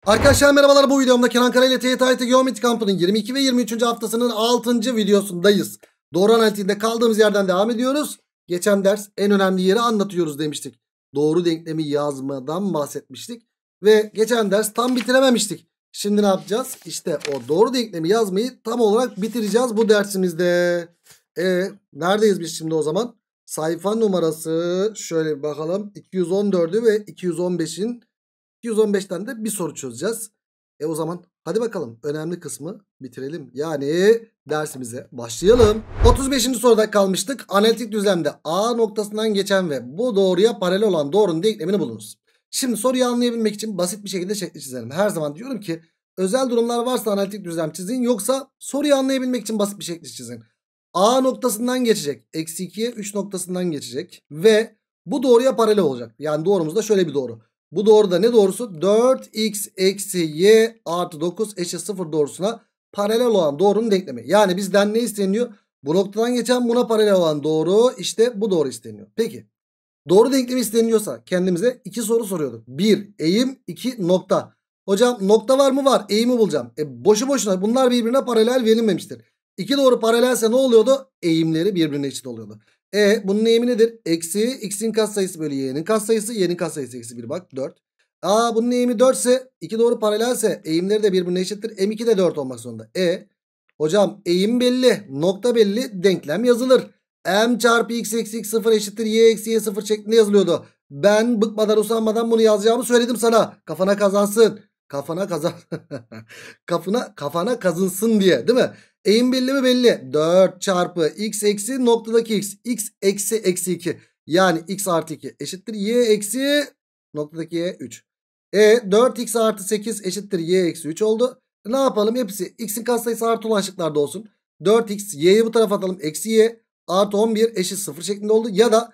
Arkadaşlar merhabalar, bu videomda Kenan Kara ile TYT Geometri Kampı'nın 22 ve 23. haftasının 6. videosundayız. Doğru analitiğinde kaldığımız yerden devam ediyoruz. Geçen ders en önemli yeri anlatıyoruz demiştik. Doğru denklemi yazmadan bahsetmiştik. Ve geçen ders tam bitirememiştik. Şimdi ne yapacağız? İşte o doğru denklemi yazmayı tam olarak bitireceğiz bu dersimizde. Neredeyiz biz şimdi o zaman? Sayfa numarası şöyle bir bakalım. 214'ü ve 215'ten de bir soru çözeceğiz. O zaman hadi bakalım önemli kısmı bitirelim. Yani dersimize başlayalım. 35. soruda kalmıştık. Analitik düzlemde A noktasından geçen ve bu doğruya paralel olan doğrunun denklemini bulunuz. Şimdi soruyu anlayabilmek için basit bir şekilde şekli çizelim. Her zaman diyorum ki özel durumlar varsa analitik düzlem çizin, yoksa soruyu anlayabilmek için basit bir şekli çizin. A noktasından geçecek. Eksi 2'ye 3 noktasından geçecek. Ve bu doğruya paralel olacak. Yani doğrumuz da şöyle bir doğru. Bu doğru da ne doğrusu? 4x eksi y artı 9 eşit 0 doğrusuna paralel olan doğrunun denklemi. Yani bizden ne isteniyor? Bu noktadan geçen buna paralel olan doğru, işte bu doğru isteniyor. Peki doğru denklemi isteniyorsa kendimize iki soru soruyorduk. 1 eğim, 2 nokta. Hocam nokta var mı? Var. Eğimi bulacağım. Boşu boşuna bunlar birbirine paralel verilmemiştir. İki doğru paralelse ne oluyordu? Eğimleri birbirine eşit oluyordu. Bunun eğimi nedir? Eksi x'in katsayısı bölü y'nin katsayısı. Y'nin katsayısı eksi 1, bak 4. Bunun eğimi 4 ise iki doğru paralelse eğimleri de birbirine eşittir. M2 de 4 olmak zorunda. Hocam eğim belli, nokta belli, denklem yazılır. M çarpı x eksi x 0 eşittir y eksi y 0 şeklinde yazılıyordu. Ben bıkmadan usanmadan bunu yazacağımı söyledim sana. Kafana kazansın. Kafana kazan. Kafana kazınsın diye, değil mi? Eğim belli mi? Belli. 4 çarpı x eksi noktadaki x. X eksi eksi 2. Yani x artı 2 eşittir y eksi noktadaki y 3. 4x artı 8 eşittir y eksi 3 oldu. Ne yapalım? Hepsi x'in katsayısı artı olan şıklarda olsun. 4x, y'yi bu tarafa atalım. Eksi y artı 11 eşit 0 şeklinde oldu. Ya da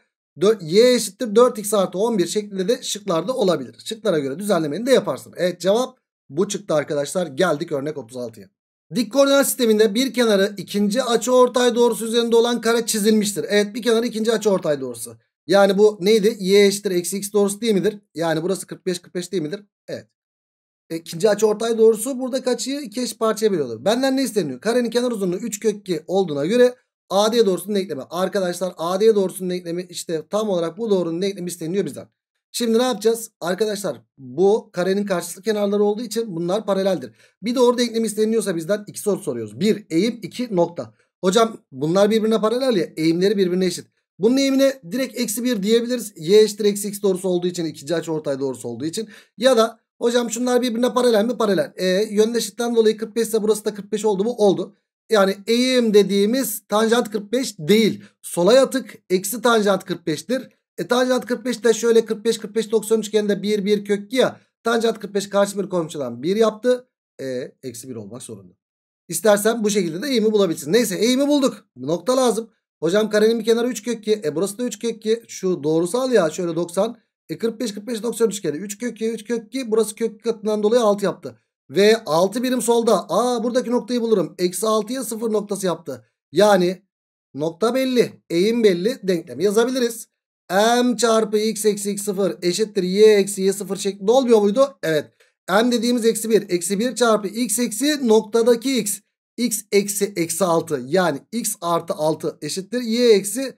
y eşittir 4x artı 11 şeklinde de şıklarda olabilir. Şıklara göre düzenlemeni de yaparsın. Evet, cevap bu çıktı arkadaşlar. Geldik örnek 36'ya. Dik koordinat sisteminde bir kenarı ikinci açıortay doğrusu üzerinde olan kare çizilmiştir. Evet, bir kenarı ikinci açıortay doğrusu. Yani bu neydi? Y eşittir eksi x doğrusu değil midir? Yani burası 45 değil midir? Evet. İkinci açıortay doğrusu buradaki açıyı iki eş parçaya bölüyorlar. Benden ne isteniyor? Karenin kenar uzunluğu 3 kök 2 olduğuna göre AD doğrusunun denklemi. Arkadaşlar AD doğrusunun denklemi işte tam olarak bu doğrunun denklemi isteniyor bizden. Şimdi ne yapacağız? Arkadaşlar bu karenin karşılıklı kenarları olduğu için bunlar paraleldir. Bir doğru denklemi isteniyorsa bizden iki soru soruyoruz. 1 eğim, 2 nokta. Hocam bunlar birbirine paralel ya, eğimleri birbirine eşit. Bunun eğimine direkt eksi 1 diyebiliriz. Y eşittir eksi x doğrusu olduğu için, ikinci açıortay doğrusu olduğu için. Ya da hocam şunlar birbirine paralel mi? Paralel. Yöndeşlikten dolayı 45 ise burası da 45 oldu mu? Oldu. Yani eğim dediğimiz tanjant 45 değil. Sola yatık eksi tanjant 45'tir. Tanjant 45 de şöyle 45 90 üçgeninde 1 kök 2 ya. Tanjant 45 karşı bir komşudan 1 yaptı. Eksi 1 olmak zorunda. İstersen bu şekilde de eğimi bulabilirsin. Neyse, eğimi bulduk. Bir nokta lazım. Hocam karenin bir kenarı 3 kök 2. Burası da 3 kök 2. Şu doğrusal ya, şöyle 90. 45 90 üçgeni 3 kök 2 3 kök 2. Burası kök 2 katından dolayı 6 yaptı. Ve 6 birim solda. Buradaki noktayı bulurum. Eksi 6'ya 0 noktası yaptı. Yani nokta belli, eğim belli, denklemi yazabiliriz. M çarpı x eksi x 0 eşittir y eksi y 0 şeklinde olmuyor muydu? Evet. M dediğimiz eksi 1. Eksi 1 çarpı x eksi noktadaki x. X eksi eksi 6. Yani x artı 6 eşittir y eksi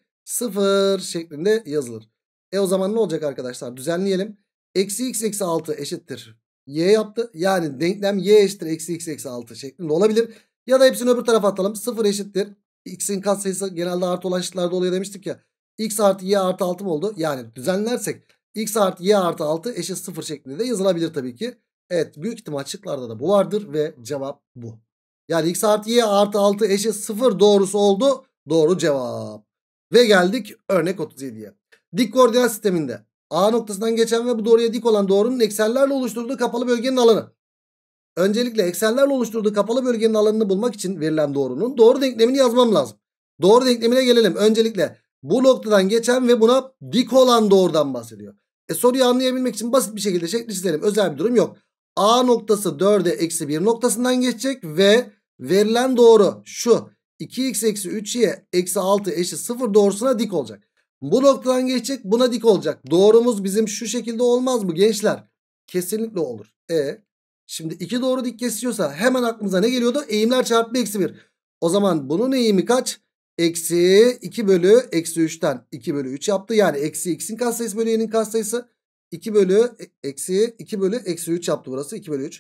0 şeklinde yazılır. O zaman ne olacak arkadaşlar? Düzenleyelim. Eksi x eksi 6 eşittir y yaptı. Yani denklem y eşittir eksi x eksi 6 şeklinde olabilir. Ya da hepsini öbür tarafa atalım. 0 eşittir. X'in katsayısı genelde artı olan şıklarda oluyor demiştik ya. X artı y artı 6 mı oldu? Yani düzenlersek x artı y artı 6 eşit 0 şeklinde de yazılabilir tabii ki. Evet, büyük ihtimal şıklarda da bu vardır ve cevap bu. Yani x artı y artı 6 eşit 0 doğrusu oldu. Doğru cevap. Ve geldik örnek 37'ye. Dik koordinat sisteminde A noktasından geçen ve bu doğruya dik olan doğrunun eksenlerle oluşturduğu kapalı bölgenin alanı. Öncelikle eksenlerle oluşturduğu kapalı bölgenin alanını bulmak için verilen doğrunun doğru denklemini yazmam lazım. Doğru denklemine gelelim. Öncelikle bu noktadan geçen ve buna dik olan doğrudan bahsediyor. Soruyu anlayabilmek için basit bir şekilde şekli çizelim. Özel bir durum yok. A noktası 4'e eksi 1 noktasından geçecek ve verilen doğru şu 2x eksi 3y eksi 6 eşit 0 doğrusuna dik olacak. Bu noktadan geçecek, buna dik olacak. Doğrumuz bizim şu şekilde olmaz mı gençler? Kesinlikle olur. Şimdi 2 doğru dik kesiyorsa hemen aklımıza ne geliyordu? Eğimler çarpımı eksi 1. O zaman bunun eğimi kaç? Eksi 2 bölü eksi 3'ten 2 bölü 3 yaptı. Yani eksi x'in katsayısı bölü y'nin katsayısı 2 bölü eksi 2 bölü eksi 3 yaptı burası. 2 bölü 3.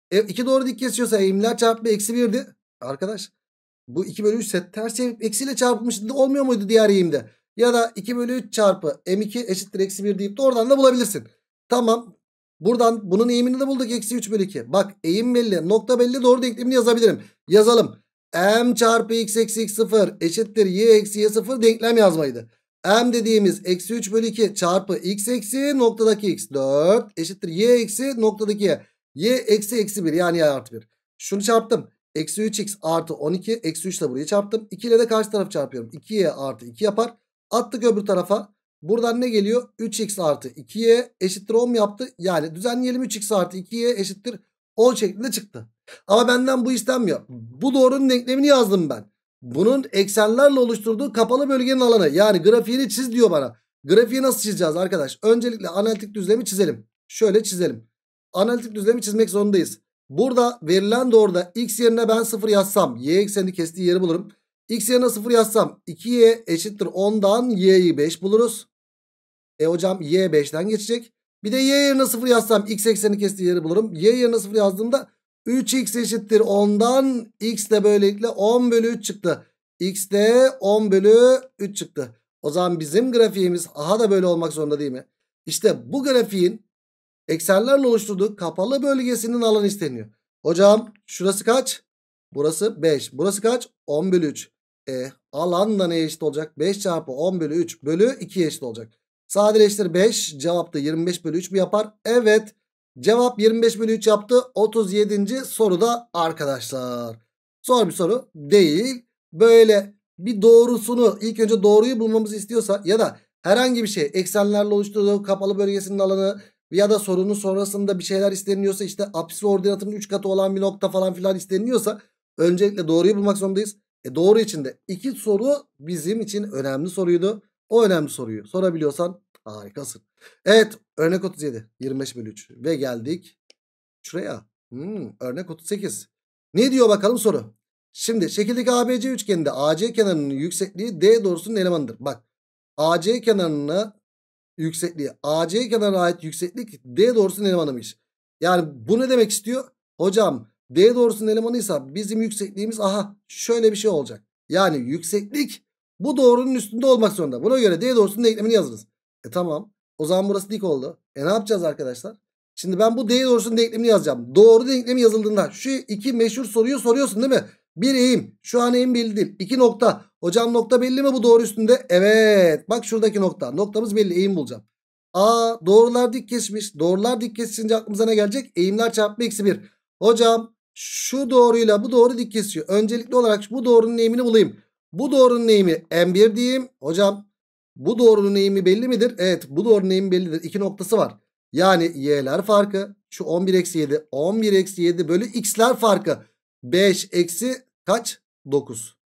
2 doğru dik kesiyorsa eğimler çarpımı eksi 1'di. Arkadaş bu 2 bölü 3 ise ters çevirip eksiyle çarpılmıştı, olmuyor muydu diğer eğimde? Ya da 2 bölü 3 çarpı m2 eşittir eksi 1 deyip de oradan da bulabilirsin. Tamam. Buradan bunun eğimini de bulduk. Eksi 3 bölü 2. Bak eğim belli. Nokta belli. Doğru denklemini yazabilirim. Yazalım. M çarpı x eksi x 0 eşittir y eksi y 0 denklem yazmaydı. M dediğimiz eksi 3 bölü 2 çarpı x eksi noktadaki x 4 eşittir y eksi noktadaki y. Y eksi eksi 1 yani y artı 1. Şunu çarptım. Eksi 3x artı 12 eksi 3 ile burayı çarptım. 2 ile de karşı tarafı çarpıyorum. 2y artı 2 yapar. Attık öbür tarafa. Buradan ne geliyor? 3x artı 2y eşittir 10 mu yaptı? Yani düzenleyelim, 3x artı 2y eşittir 10 şeklinde çıktı. Ama benden bu istenmiyor. Bu doğrunun denklemini yazdım ben. Bunun eksenlerle oluşturduğu kapalı bölgenin alanı. Yani grafiğini çiz diyor bana. Grafiği nasıl çizeceğiz arkadaş? Öncelikle analitik düzlemi çizelim. Şöyle çizelim. Analitik düzlemi çizmek zorundayız. Burada verilen doğruda x yerine ben 0 yazsam y ekseni kestiği yeri bulurum. X yerine 0 yazsam 2y eşittir 10'dan y'yi 5 buluruz. Hocam y 5'ten geçecek. Bir de y yerine 0 yazsam x ekseni kestiği yeri bulurum. Y yerine 0 yazdığımda 3x eşittir 10'dan x de böylelikle 10 bölü 3 çıktı. X de 10 bölü 3 çıktı. O zaman bizim grafiğimiz aha da böyle olmak zorunda değil mi? İşte bu grafiğin eksenlerle oluşturduğu kapalı bölgesinin alanı isteniyor. Hocam şurası kaç? Burası 5. Burası kaç? 10 bölü 3. Alan da neye eşit olacak? 5 çarpı 10 bölü 3 bölü 2'ye eşit olacak. Sadeleştir 5. Cevap da 25 bölü 3 mü yapar? Evet. Cevap 25 bölü 3 yaptı. 37. soruda arkadaşlar. Zor bir soru değil. Böyle bir doğrusunu, ilk önce doğruyu bulmamızı istiyorsa ya da herhangi bir şey eksenlerle oluşturduğu kapalı bölgesinin alanı ya da sorunun sonrasında bir şeyler isteniyorsa, işte apsis ordinatının 3 katı olan bir nokta falan filan isteniyorsa öncelikle doğruyu bulmak zorundayız. Doğru için de 2 soru bizim için önemli soruydu. O önemli soruyu sorabiliyorsan harikasın. Evet, örnek 37 25 bölü 3 ve geldik şuraya. Örnek 38. Ne diyor bakalım soru. Şimdi şekildeki ABC üçgeninde AC kenarının yüksekliği D doğrusunun elemanıdır. Bak AC kenarına yüksekliği, AC kenarına ait yükseklik D doğrusunun elemanıymış. Yani bu ne demek istiyor? Hocam D doğrusunun elemanıysa bizim yüksekliğimiz aha şöyle bir şey olacak. Yani yükseklik bu doğrunun üstünde olmak zorunda. Buna göre D doğrusunun denklemini yazırız. Tamam. O zaman burası dik oldu. Ne yapacağız arkadaşlar? Şimdi ben bu D doğrusunun denklemini yazacağım. Doğru denklemi yazıldığında şu iki meşhur soruyu soruyorsun değil mi? Bir eğim. Şu an eğim belli değil. 2 nokta. Hocam nokta belli mi bu doğru üstünde? Evet. Bak şuradaki nokta. Noktamız belli. Eğim bulacağım. Doğrular dik kesmiş. Doğrular dik kesince aklımıza ne gelecek? Eğimler çarpımı eksi 1. Hocam şu doğruyla bu doğru dik kesiyor. Öncelikli olarak bu doğrunun eğimini bulayım. Bu doğrunun eğimi M1 diyeyim. Hocam bu doğrunun eğimi belli midir? Evet, bu doğrunun eğimi bellidir. 2 noktası var. Yani y'ler farkı. Şu 11 eksi 7. 11 eksi 7 bölü x'ler farkı. 5 eksi kaç? 9.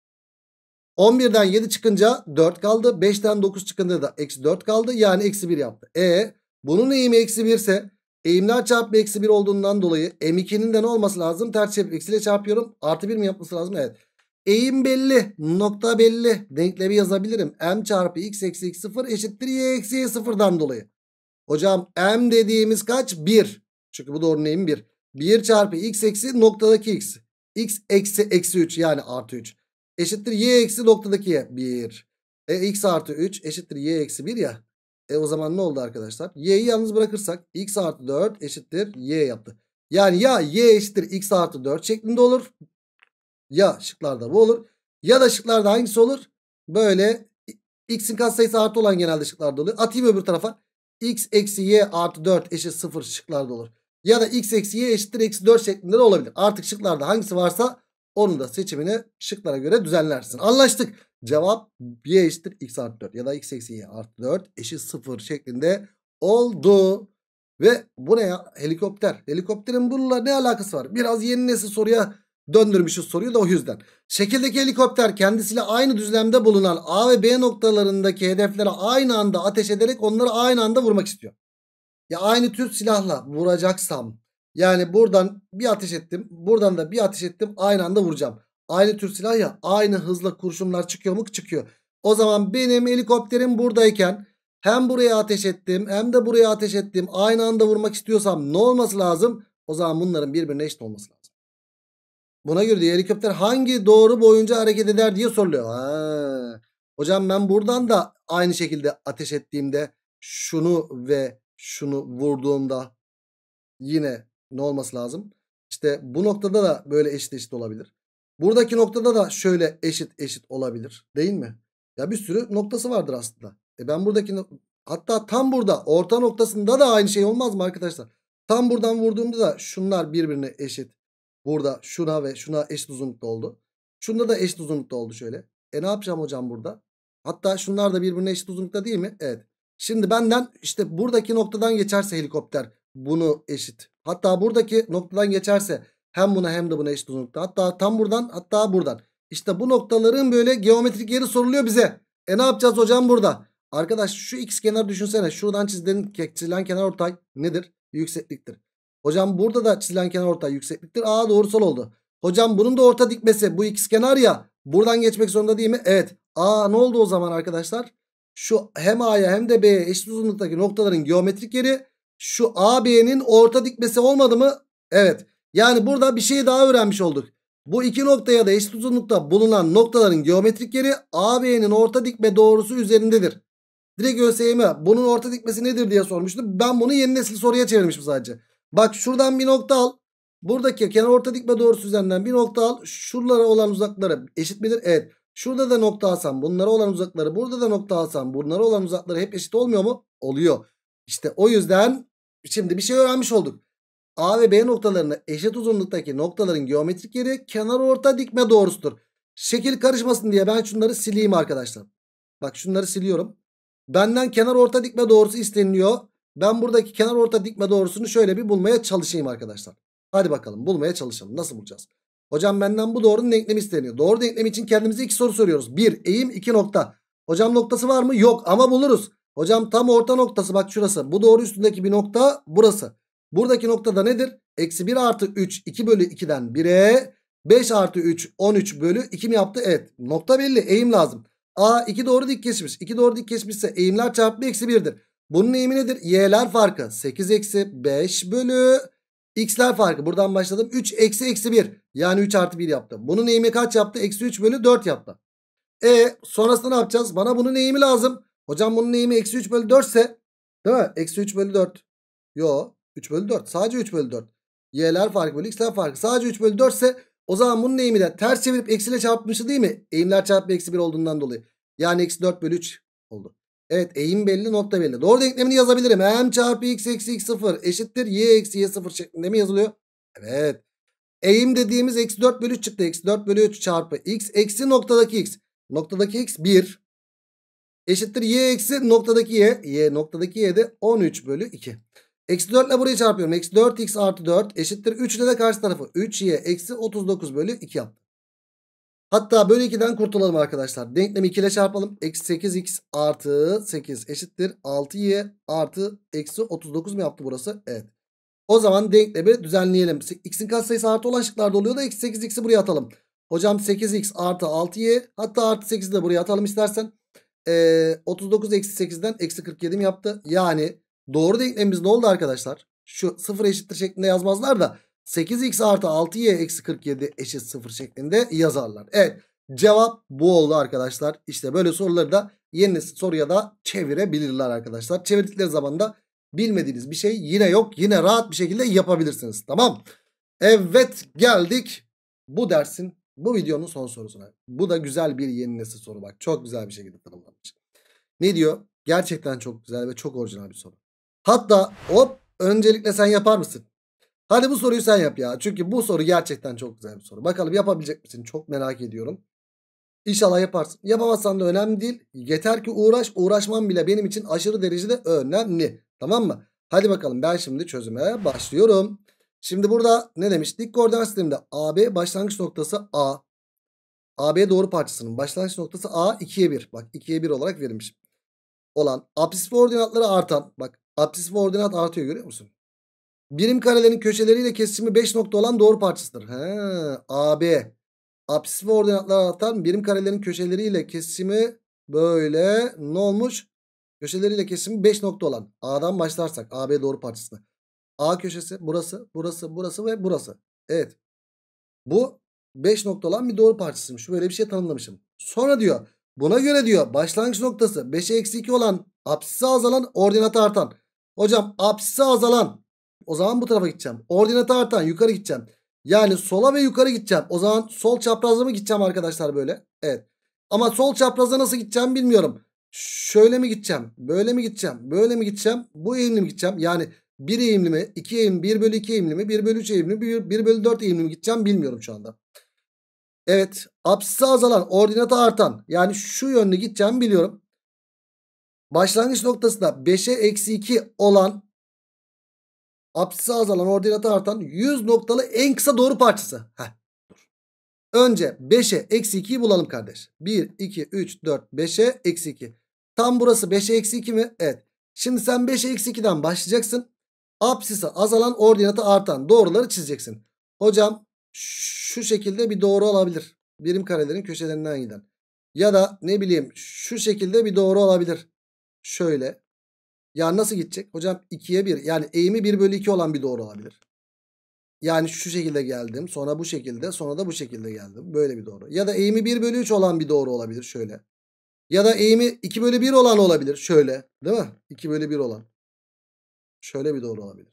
11'den 7 çıkınca 4 kaldı. 5'ten 9 çıkınca da eksi 4 kaldı. Yani eksi 1 yaptı. Bunun eğimi eksi 1 ise eğimler çarpımı eksi 1 olduğundan dolayı M2'nin de ne olması lazım? Ters çevirip eksiyle çarpıyorum. Artı 1 mi yapması lazım? Evet. Eğim belli. Nokta belli. Denklemi yazabilirim. M çarpı x eksi x 0 eşittir y eksi y 0'dan dolayı. Hocam M dediğimiz kaç? 1. Çünkü bu doğrunun eğimi 1. 1 çarpı x eksi noktadaki x. X eksi eksi 3 yani artı 3. Eşittir y eksi noktadaki y. 1. X artı 3 eşittir y eksi 1 ya. O zaman ne oldu arkadaşlar? Y'yi yalnız bırakırsak x artı 4 eşittir y yaptı. Yani ya y eşittir x artı 4 şeklinde olur. Ya şıklarda bu olur. Ya da şıklarda hangisi olur? Böyle x'in katsayısı artı olan genelde şıklarda oluyor. Atayım öbür tarafa. X eksi y artı 4 eşit 0 şıklarda olur. Ya da x eksi y eşittir eksi 4 şeklinde de olabilir. Artık şıklarda hangisi varsa onun da seçimini şıklara göre düzenlersin. Anlaştık. Cevap y eşittir x artı 4 ya da x eksi y artı 4 eşit 0 şeklinde oldu. Ve bu ne ya? Helikopter. Helikopterin bununla ne alakası var? Biraz yeni nesil soruya döndürmüşüz soruyu da o yüzden. Şekildeki helikopter kendisiyle aynı düzlemde bulunan A ve B noktalarındaki hedeflere aynı anda ateş ederek onları aynı anda vurmak istiyor. Ya aynı tür silahla vuracaksam Yani buradan bir ateş ettim. Buradan da bir ateş ettim. Aynı anda vuracağım. Aynı tür silah ya. Aynı hızla kurşunlar çıkıyor mu? Çıkıyor. O zaman benim helikopterim buradayken hem buraya ateş ettim hem de buraya ateş ettim. Aynı anda vurmak istiyorsam ne olması lazım? O zaman bunların birbirine eşit olması lazım. Buna göre diyor helikopter hangi doğru boyunca hareket eder diye soruluyor. Ha. Hocam ben buradan da aynı şekilde ateş ettiğimde şunu ve şunu vurduğumda yine ne olması lazım? İşte bu noktada da böyle eşit eşit olabilir. Buradaki noktada da şöyle eşit eşit olabilir. Değil mi? Ya bir sürü noktası vardır aslında. Ben buradaki hatta tam burada orta noktasında da aynı şey olmaz mı arkadaşlar? Tam buradan vurduğumda da şunlar birbirine eşit. Burada şuna ve şuna eşit uzunlukta oldu. Şunda da eşit uzunlukta oldu şöyle. Ne yapacağım hocam burada? Hatta şunlar da birbirine eşit uzunlukta değil mi? Evet. Şimdi benden işte buradaki noktadan geçerse helikopter bunu eşit. Hatta buradaki noktadan geçerse hem buna hem de buna eşit uzunlukta. Hatta tam buradan hatta buradan. İşte bu noktaların böyle geometrik yeri soruluyor bize. Ne yapacağız hocam burada? Arkadaş şu x kenar düşünsene. Şuradan çizilen kenar ortay nedir? Yüksekliktir. Hocam burada da çizilen kenar ortay yüksekliktir. Aa doğrusal oldu. Hocam bunun da orta dikmesi bu x kenar ya. Buradan geçmek zorunda değil mi? Evet. Aa ne oldu o zaman arkadaşlar? Şu hem A'ya hem de B'ye eşit uzunluktaki noktaların geometrik yeri şu AB'nin orta dikmesi olmadı mı? Evet. Yani burada bir şey daha öğrenmiş olduk. Bu iki noktaya da eşit uzunlukta bulunan noktaların geometrik yeri AB'nin orta dikme doğrusu üzerindedir. Direkt ÖSYM bunun orta dikmesi nedir diye sormuştu. Ben bunu yeni nesil soruya çevirmişim sadece. Bak şuradan bir nokta al. Buradaki kenar orta dikme doğrusu üzerinden bir nokta al. Şuralara olan uzakları eşit midir? Evet. Şurada da nokta alsam bunlara olan uzakları, burada da nokta alsam bunlara olan uzakları hep eşit olmuyor mu? Oluyor. İşte o yüzden şimdi bir şey öğrenmiş olduk. A ve B noktalarını eşit uzunluktaki noktaların geometrik yeri kenar orta dikme doğrusudur. Şekil karışmasın diye ben şunları sileyim arkadaşlar. Bak şunları siliyorum. Benden kenar orta dikme doğrusu isteniliyor. Ben buradaki kenar orta dikme doğrusunu şöyle bir bulmaya çalışayım arkadaşlar. Hadi bakalım bulmaya çalışalım. Nasıl bulacağız? Hocam benden bu doğrunun denklemi isteniyor. Doğru denklemi için kendimize iki soru soruyoruz. 1 eğim 2 nokta. Hocam noktası var mı? Yok ama buluruz. Hocam tam orta noktası bak şurası. Bu doğru üstündeki bir nokta burası. Buradaki noktada nedir? Eksi 1 artı 3 2 bölü 2'den 1'e 5 artı 3 13 bölü 2 mi yaptı? Evet nokta belli eğim lazım. A 2 doğru dik kesmiş. 2 doğru dik kesmişse eğimler çarpımı eksi 1'dir. Bunun eğimi nedir? Y'ler farkı 8 eksi 5 bölü x'ler farkı. Buradan başladım. 3 eksi eksi 1. Yani 3 artı 1 yaptı. Bunun eğimi kaç yaptı? Eksi 3 bölü 4 yaptı. Sonrasında ne yapacağız? Bana bunun eğimi lazım. Hocam bunun eğimi eksi 3 bölü 4 ise değil mi? Eksi 3 bölü 4. Yo 3 bölü 4. Sadece 3 bölü 4. Y'ler farkı bölü x'ler farkı. Sadece 3 bölü 4 ise o zaman bunun eğimi de ters çevirip eksiyle çarpmıştı değil mi? Eğimler çarpı eksi 1 olduğundan dolayı. Yani eksi 4 bölü 3 oldu. Evet eğim belli nokta belli. Doğru denklemini yazabilirim. M çarpı x eksi x 0 eşittir y eksi y 0 şeklinde mi yazılıyor? Evet. Eğim dediğimiz eksi 4 bölü 3 çıktı. Eksi 4 bölü 3 çarpı x eksi noktadaki x. Noktadaki x 1 eşittir y eksi noktadaki y. Y noktadaki y de 13 bölü 2. Eksi 4 ile burayı çarpıyorum. Eksi 4x artı 4 eşittir 3 ile de karşı tarafı. 3y eksi 39 bölü 2 yaptı. Hatta bölü 2'den kurtulalım arkadaşlar. Denklemi 2 ile çarpalım. Eksi 8x artı 8 eşittir 6y artı eksi 39 mu yaptı burası? Evet. O zaman denklemi düzenleyelim. X'in katsayısı artı olan şıklarda oluyor da eksi 8x'i buraya atalım. Hocam 8x artı 6y hatta artı 8'i de buraya atalım istersen. 39 eksi 8'den eksi 47 mi yaptı? Yani doğru denklemimiz ne oldu arkadaşlar? Şu 0 eşittir şeklinde yazmazlar da 8x artı 6y eksi 47 eşit 0 şeklinde yazarlar. Evet cevap bu oldu arkadaşlar. İşte böyle soruları da yeni soruya da çevirebilirler arkadaşlar. Çevirdikleri zaman da bilmediğiniz bir şey yine yok. Yine rahat bir şekilde yapabilirsiniz. Tamam. Evet geldik bu dersin bu videonun son sorusuna. Bu da güzel bir yeni nesil soru bak. Çok güzel bir şekilde tanımlanmış. Ne diyor? Gerçekten çok güzel ve çok orijinal bir soru. Hatta hop öncelikle sen yapar mısın? Hadi bu soruyu sen yap ya. Çünkü bu soru gerçekten çok güzel bir soru. Bakalım yapabilecek misin? Çok merak ediyorum. İnşallah yaparsın. Yapamazsan da önemli değil. Yeter ki uğraş. Uğraşman bile benim için aşırı derecede önemli. Tamam mı? Hadi bakalım ben şimdi çözüme başlıyorum. Şimdi burada ne demiş? Dik koordinat sisteminde AB başlangıç noktası A. AB doğru parçasının başlangıç noktası A 2'ye 1. Bak 2'ye 1 olarak verilmiş. Olan apsis ve ordinatları artan. Bak apsis ve ordinat artıyor görüyor musun? Birim karelerin köşeleriyle kesişimi 5 nokta olan doğru parçasıdır. He, AB. Apsis ve ordinatlar aratan birim karelerin köşeleriyle kesişimi böyle ne olmuş? Köşeleriyle kesişimi 5 nokta olan. A'dan başlarsak AB doğru parçasına. A köşesi burası, burası, burası ve burası. Evet. Bu 5 nokta olan bir doğru parçasıymış. Böyle bir şey tanımlamışım. Sonra diyor buna göre diyor başlangıç noktası 5'e eksi 2 olan apsisi azalan ordinatı artan. Hocam apsisi azalan. O zaman bu tarafa gideceğim. Ordinatı artan yukarı gideceğim. Yani sola ve yukarı gideceğim. O zaman sol çaprazda mı gideceğim arkadaşlar böyle? Evet. Ama sol çaprazda nasıl gideceğim bilmiyorum. Şöyle mi gideceğim? Böyle mi gideceğim? Böyle mi gideceğim? Bu eğimli mi gideceğim? Yani 1 eğimli mi? 2 eğimli, 1 bölü 2 eğimli mi? 1 bölü 3 eğimli mi? 1 bölü 4 eğimli mi gideceğim bilmiyorum şu anda. Evet. Apsisi azalan, ordinatı artan. Yani şu yönlü gideceğimi biliyorum. Başlangıç noktasında 5'e eksi 2 olan apsisi azalan, ordinatı artan 100 noktalı en kısa doğru parçası. Heh. Önce 5'e eksi 2'yi bulalım kardeş. 1, 2, 3, 4, 5'e eksi 2. Tam burası 5'e eksi 2 mi? Evet. Şimdi sen 5'e eksi 2'den başlayacaksın. Apsisi azalan, ordinatı artan doğruları çizeceksin. Hocam şu şekilde bir doğru olabilir. Birim karelerin köşelerinden giden. Ya da ne bileyim şu şekilde bir doğru olabilir. Şöyle. Ya nasıl gidecek? Hocam 2'ye 1. Yani eğimi 1 bölü 2 olan bir doğru olabilir. Yani şu şekilde geldim. Sonra bu şekilde. Sonra da bu şekilde geldim. Böyle bir doğru. Ya da eğimi 1 bölü 3 olan bir doğru olabilir. Şöyle. Ya da eğimi 2 bölü 1 olan olabilir. Şöyle. Değil mi? 2 bölü 1 olan. Şöyle bir doğru olabilir.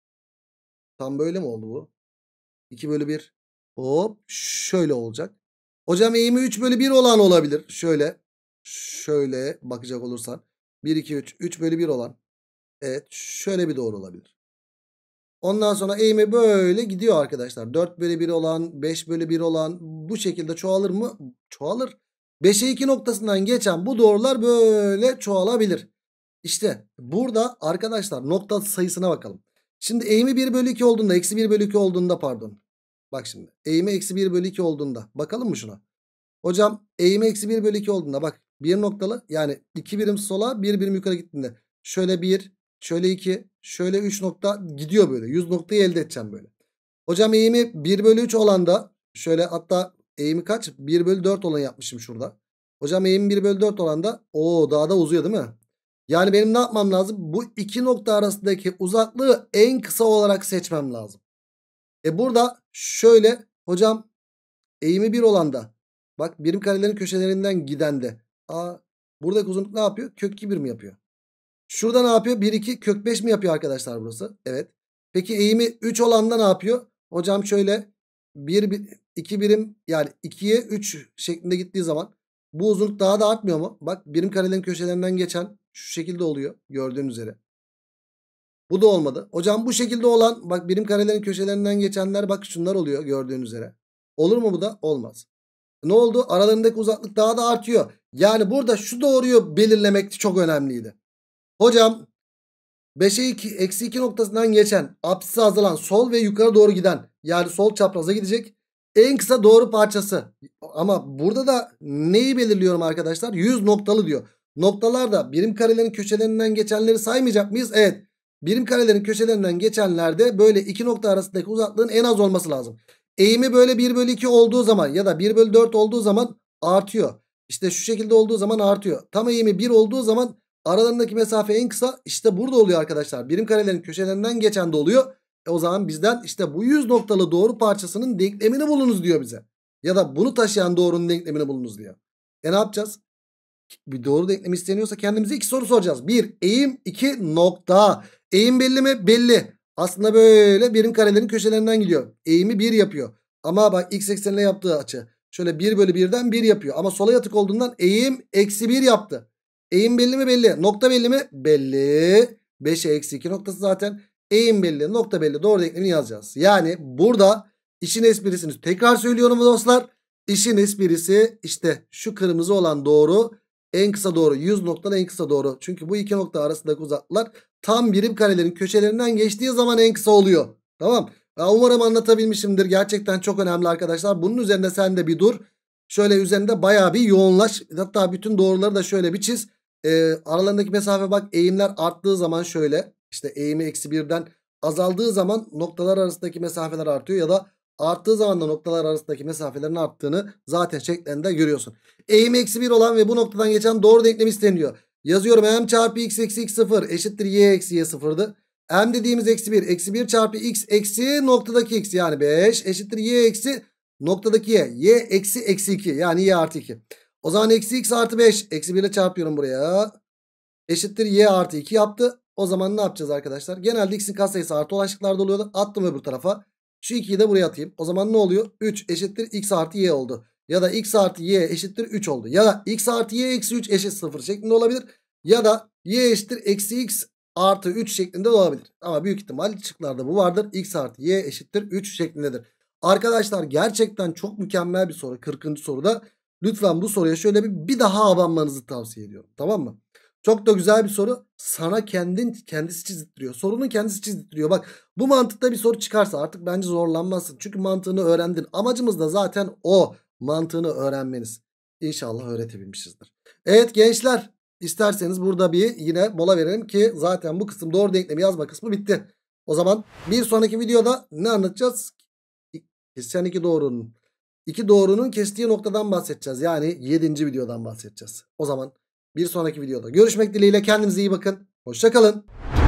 Tam böyle mi oldu bu? 2 bölü 1. Hop. Şöyle olacak. Hocam eğimi 3 bölü 1 olan olabilir. Şöyle. Şöyle bakacak olursan. 1, 2, 3. 3 bölü 1 olan. Evet. Şöyle bir doğru olabilir. Ondan sonra eğimi böyle gidiyor arkadaşlar. 4 bölü 1 olan, 5 bölü 1 olan bu şekilde çoğalır mı? Çoğalır. 5'e 2 noktasından geçen bu doğrular böyle çoğalabilir. İşte burada arkadaşlar nokta sayısına bakalım. Şimdi eğimi 1 bölü 2 olduğunda, eksi 1 bölü 2 olduğunda pardon. Bak şimdi eğimi eksi 1 bölü 2 olduğunda bakalım mı şuna? Hocam eğimi eksi 1 bölü 2 olduğunda bak bir noktalı yani 2 birim sola 1 birim yukarı gittiğinde şöyle 1 şöyle 2 şöyle 3 nokta gidiyor böyle 100 noktayı elde edeceğim böyle. Hocam eğimi 1 bölü 3 olan da şöyle hatta eğimi kaç 1 bölü 4 olan yapmışım şurada. Hocam eğimi 1 bölü 4 olan da o daha da uzuyor değil mi? Yani benim ne yapmam lazım? Bu iki nokta arasındaki uzaklığı en kısa olarak seçmem lazım. Burada şöyle hocam eğimi 1 olan da bak birim karelerin köşelerinden giden de. Buradaki uzunluk ne yapıyor? Kök 2 birim yapıyor. Şurada ne yapıyor? 1 2 kök 5 mi yapıyor arkadaşlar burası? Evet. Peki eğimi 3 olan da ne yapıyor? Hocam şöyle 2 birim yani 2'ye 3 şeklinde gittiği zaman bu uzunluk daha da artmıyor mu? Bak birim karelerin köşelerinden geçen şu şekilde oluyor gördüğünüz üzere. Bu da olmadı. Hocam bu şekilde olan bak birim karelerin köşelerinden geçenler bak şunlar oluyor gördüğünüz üzere. Olur mu bu da? Olmaz. Ne oldu? Aralarındaki uzaklık daha da artıyor. Yani burada şu doğruyu belirlemek çok önemliydi. Hocam 5'e 2, eksi 2 noktasından geçen apsisi azalan sol ve yukarı doğru giden yani sol çapraza gidecek en kısa doğru parçası. Ama burada da neyi belirliyorum arkadaşlar? 100 noktalı diyor. Noktalar da birim karelerin köşelerinden geçenleri saymayacak mıyız? Evet. Birim karelerin köşelerinden geçenlerde böyle iki nokta arasındaki uzaklığın en az olması lazım. Eğimi böyle 1 bölü 2 olduğu zaman ya da 1 bölü 4 olduğu zaman artıyor. İşte şu şekilde olduğu zaman artıyor. Tam eğimi 1 olduğu zaman aralarındaki mesafe en kısa işte burada oluyor arkadaşlar. Birim karelerin köşelerinden geçen de oluyor. O zaman bizden işte bu 100 noktalı doğru parçasının denklemini bulunuz diyor bize. Ya da bunu taşıyan doğrunun denklemini bulunuz diyor. Ne yapacağız? Bir doğru denklemi isteniyorsa kendimize iki soru soracağız. 1 eğim 2 nokta. Eğim belli mi? Belli. Aslında böyle birim karelerin köşelerinden gidiyor. Eğimi 1 yapıyor. Ama bak x eksenine yaptığı açı. Şöyle 1 bölü 1'den 1 yapıyor. Ama sola yatık olduğundan eğim eksi 1 yaptı. Eğim belli mi? Belli. Nokta belli mi? Belli. 5'e eksi 2 noktası zaten. Eğim belli. Nokta belli. Doğru denklemini yazacağız. Yani burada işin esprisini tekrar söylüyorum dostlar. İşin esprisi işte şu kırmızı olan doğru. En kısa doğru 100 noktalı en kısa doğru. Çünkü bu iki nokta arasındaki uzaklıklar tam birim karelerin köşelerinden geçtiği zaman en kısa oluyor. Tamam. Umarım anlatabilmişimdir. Gerçekten çok önemli arkadaşlar. Bunun üzerinde sen de bir dur. Şöyle üzerinde bayağı bir yoğunlaş. Hatta bütün doğruları da şöyle bir çiz. Aralarındaki mesafe bak eğimler arttığı zaman şöyle. İşte eğimi eksi 1'den azaldığı zaman noktalar arasındaki mesafeler artıyor ya da arttığı zaman da noktalar arasındaki mesafelerin arttığını zaten şeklinde görüyorsun. Eğimi eksi 1 olan ve bu noktadan geçen doğru denklem isteniyor. Yazıyorum, m çarpı x eksi x 0 eşittir y eksi y 0'dı. M dediğimiz eksi 1. Eksi 1 çarpı x eksi noktadaki x yani 5 eşittir y eksi noktadaki y. Y eksi eksi 2 yani y artı 2. O zaman eksi x artı 5 eksi 1 ile çarpıyorum buraya. Eşittir y artı 2 yaptı. O zaman ne yapacağız arkadaşlar? Genelde x'in katsayısı artı olan şıklarda oluyordu. Attım öbür tarafa. Şu 2'yi de buraya atayım. O zaman ne oluyor? 3 eşittir x artı y oldu. Ya da x artı y eşittir 3 oldu. Ya da x artı y eksi 3 eşit 0 şeklinde olabilir. Ya da y eşittir eksi x artı 3 şeklinde de olabilir. Ama büyük ihtimal şıklarda bu vardır. X artı y eşittir 3 şeklindedir. Arkadaşlar gerçekten çok mükemmel bir soru. 40. soruda. Lütfen bu soruya şöyle bir daha abanmanızı tavsiye ediyorum. Tamam mı? Çok da güzel bir soru. Sana kendisi çizdirtiyor. Sorunun kendisi çizdirtiyor. Bak, bu mantıkta bir soru çıkarsa artık bence zorlanmazsın. Çünkü mantığını öğrendin. Amacımız da zaten o, mantığını öğrenmeniz. İnşallah öğretebilmişizdir. Evet gençler, isterseniz burada bir yine mola verelim ki zaten bu kısım, doğru denklemi yazma kısmı bitti. O zaman bir sonraki videoda ne anlatacağız? Kesişen iki doğrunun kestiği noktadan bahsedeceğiz. Yani 7. videodan bahsedeceğiz. O zaman bir sonraki videoda görüşmek dileğiyle, kendinize iyi bakın. Hoşça kalın.